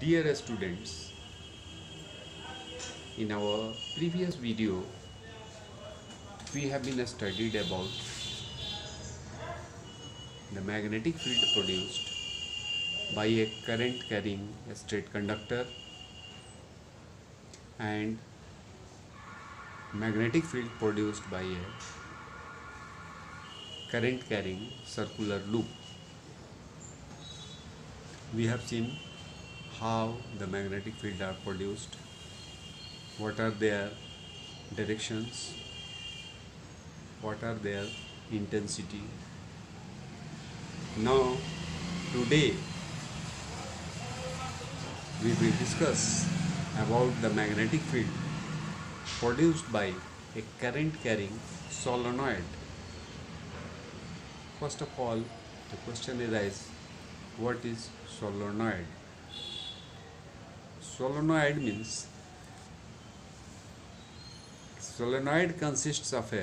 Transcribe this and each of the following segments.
Dear students, in our previous video we have been studied about the magnetic field produced by a current carrying a straight conductor and magnetic field produced by a current carrying circular loop. We have seen how the magnetic field are produced, what are their directions, what are their intensity. Now today we will discuss about the magnetic field produced by a current carrying solenoid. First of all, the question arises, what is solenoid? Solenoid consists of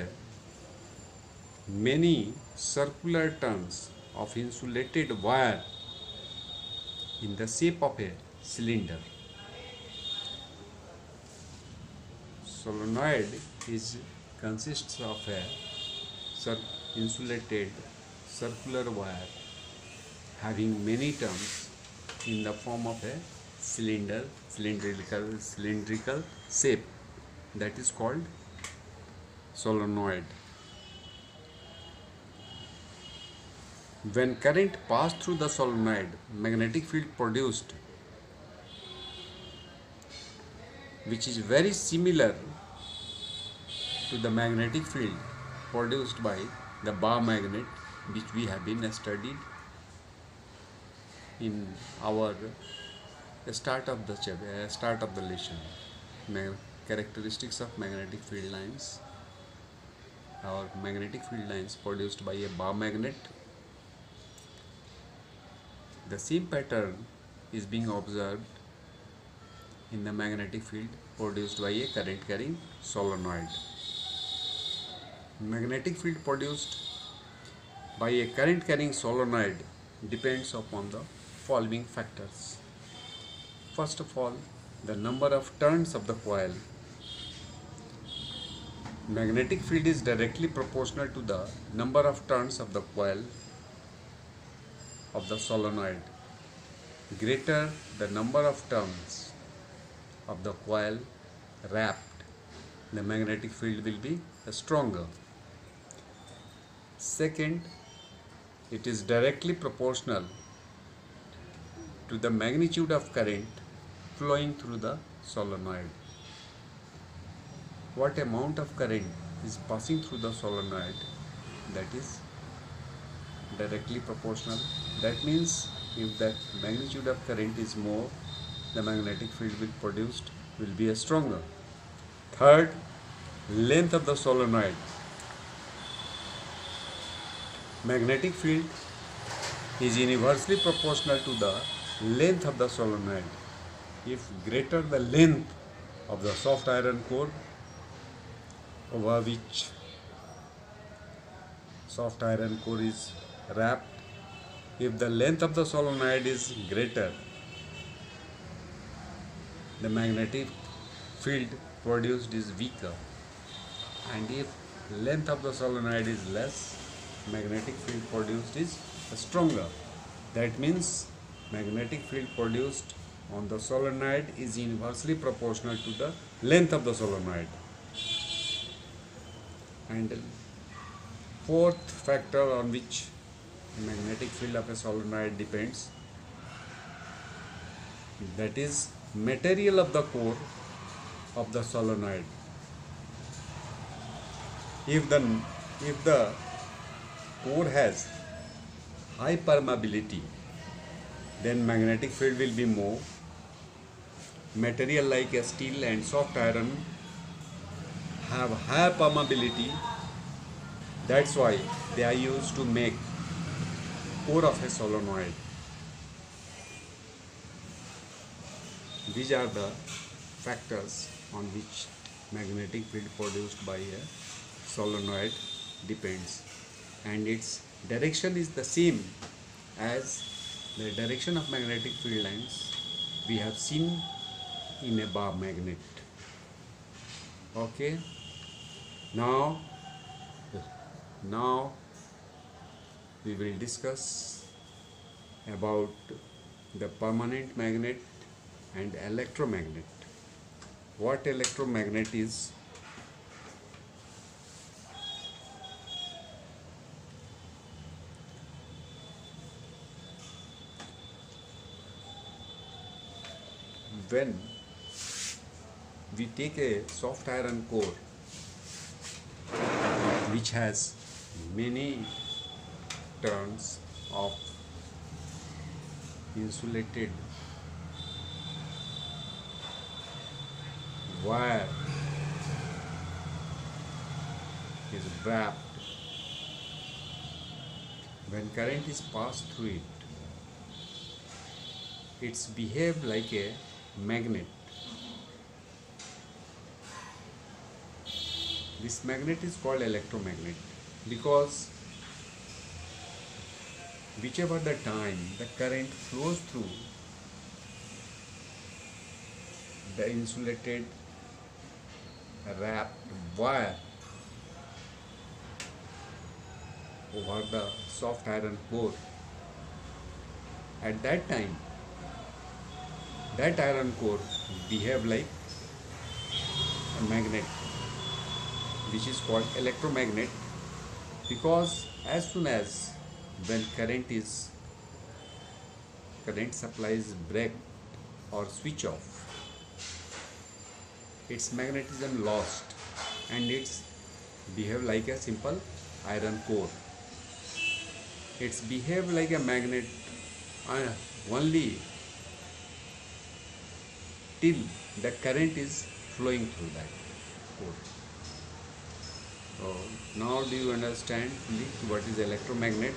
many circular turns of insulated wire in the shape of a cylinder. Solenoid consists of a insulated circular wire having many turns in the form of a cylindrical shape, that is called solenoid. When current passed through the solenoid, magnetic field produced, which is very similar to the magnetic field produced by the bar magnet, which we have been studied in our start of the lesson. Characteristics of magnetic field lines. Our magnetic field lines produced by a bar magnet. The same pattern is being observed in the magnetic field produced by a current carrying solenoid. Magnetic field produced by a current carrying solenoid depends upon the following factors. First of all, the number of turns of the coil. Magnetic field is directly proportional to the number of turns of the coil of the solenoid. Greater the number of turns of the coil wrapped, the magnetic field will be stronger. Second, it is directly proportional to the magnitude of current flowing through the solenoid. What amount of current is passing through the solenoid, that is directly proportional. That means if that magnitude of current is more, the magnetic field produced will be stronger. Third, length of the solenoid. Magnetic field is inversely proportional to the length of the solenoid. If greater the length of the soft iron core over which soft iron core is wrapped, if the length of the solenoid is greater, the magnetic field produced is weaker, and if length of the solenoid is less, magnetic field produced is stronger. That means magnetic field produced on the solenoid is inversely proportional to the length of the solenoid. And fourth factor on which magnetic field of a solenoid depends, that is material of the core of the solenoid. If the core has high permeability, then magnetic field will be more. Material like steel and soft iron have higher permeability. That's why they are used to make core of a solenoid. These are the factors on which magnetic field produced by a solenoid depends, and its direction is the same as the direction of magnetic field lines we have seen in a bar magnet. Okay, now we will discuss about the permanent magnet and electromagnet. What electromagnet is? When we take a soft iron core which has many turns of insulated wire is wrapped, when current is passed through it, it's behave like a magnet. This magnet is called electromagnet because whichever the time the current flows through the insulated wrapped wire over the soft iron core, at that time that iron core behave like a magnet, which is called electromagnet, because as soon as when current supply is break or switch off, its magnetism lost and it's behave like a simple iron core. It's behave like a magnet only till the current is flowing through that core. So now do you understand what is electromagnet?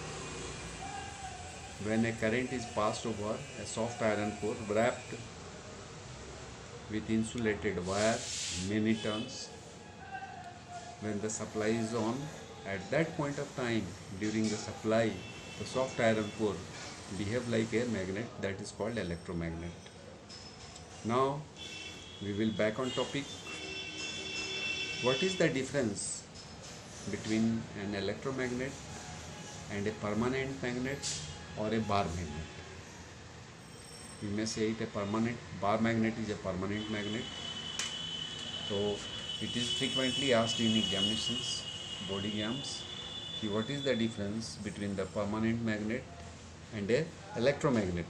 When a current is passed over a soft iron core wrapped with insulated wire many turns, when the supply is on, at that point of time during the supply the soft iron core behave like a magnet, that is called electromagnet. Now we will back on topic. What is the difference between an electromagnet and a permanent magnet or a bar magnet? We may say it a permanent bar magnet is a permanent magnet. So it is frequently asked in examinations, board exams, what is the difference between the permanent magnet and a electromagnet.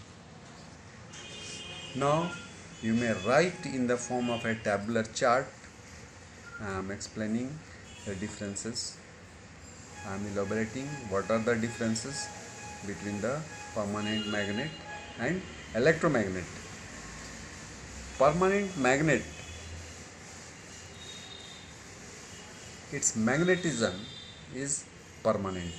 Now you may write in the form of a tabular chart. I am explaining the differences. I am elaborating what are the differences between the permanent magnet and electromagnet. Permanent magnet, its magnetism is permanent,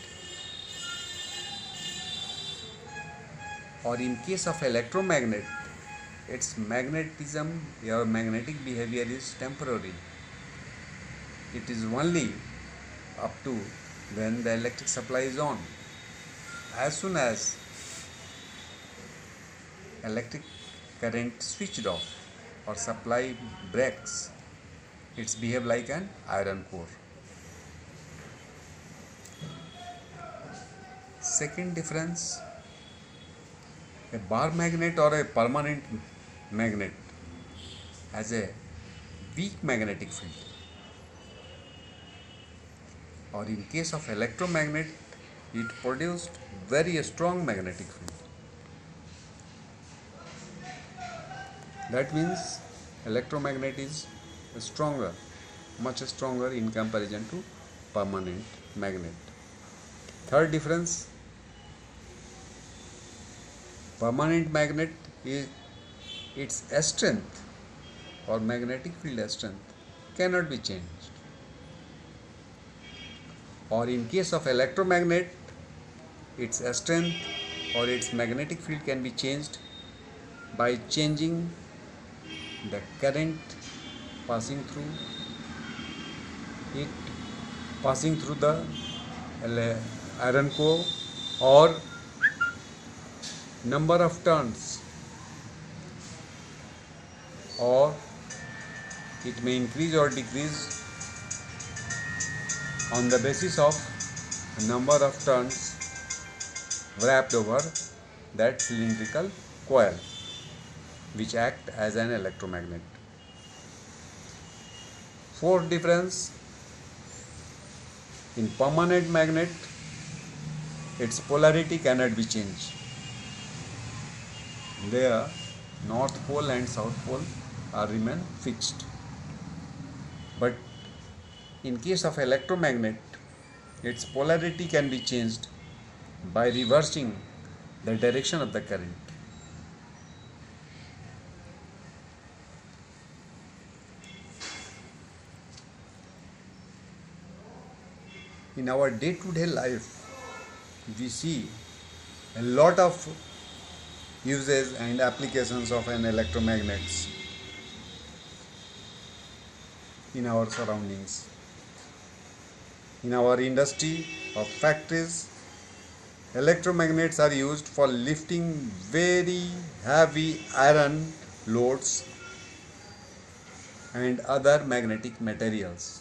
or in case of electromagnet, its magnetism or magnetic behavior is temporary. It is only up to when the electric supply is on. As soon as electric current switched off or supply breaks, it's behave like an iron core. Second difference, a bar magnet or a permanent magnet has a weak magnetic field, or in case of electromagnet, it produced very strong magnetic field. That means electromagnet is stronger, much stronger in comparison to permanent magnet. Third difference, permanent magnet is its strength or magnetic field strength cannot be changed, or in case of electromagnet, its strength or its magnetic field can be changed by changing the current passing through the iron core, or number of turns or it may increase or decrease on the basis of a number of turns wrapped over that cylindrical coil, which act as an electromagnet. Fourth difference, in permanent magnet, its polarity cannot be changed. There, north pole and south pole remain fixed. But in case of electromagnet, its polarity can be changed by reversing the direction of the current. In our day-to-day life, we see a lot of uses and applications of an electromagnets in our surroundings. In our industry of factories, electromagnets are used for lifting very heavy iron loads and other magnetic materials.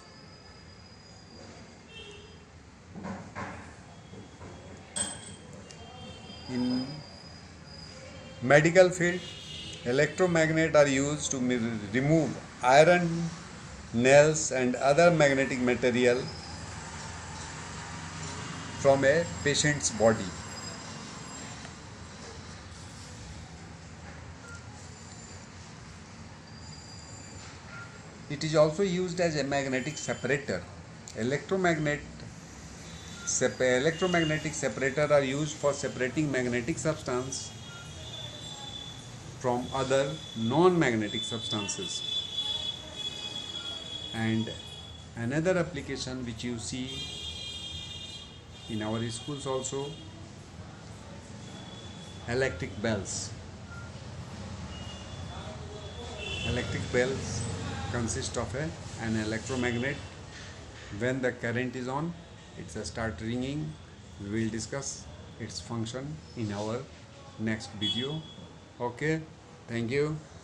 In medical field, electromagnets are used to remove iron nails and other magnetic material from a patient's body. It is also used as a magnetic separator. Electromagnetic separator are used for separating magnetic substance from other non-magnetic substances. And another application which you see in our schools also, electric bells. Electric bells consist of an electromagnet. When the current is on, it will start ringing. We will discuss its function in our next video. Okay, thank you.